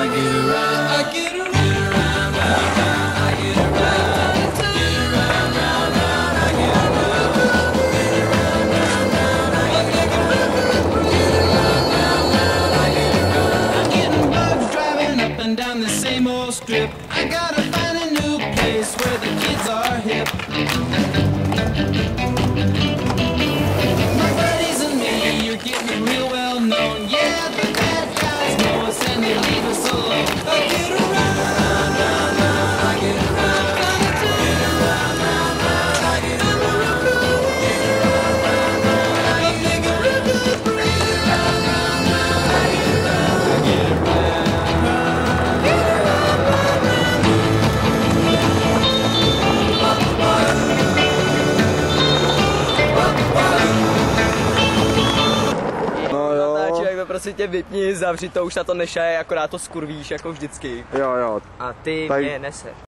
Down the same old strip, I gotta find a new place where the kids are hip. My buddies and me, you're getting real well known. Yeah, the bad guys know us and they leave us alone. I get around, round, round, I get around. Get around, round, round, I get around. Get around, round, round, I get around. Get around, round, round, I get around. I get around. Prosím tě, vypni, zavři to, už na to nešaj, akorát to skurvíš, jako vždycky. Jo. A ty Tady... mě neser.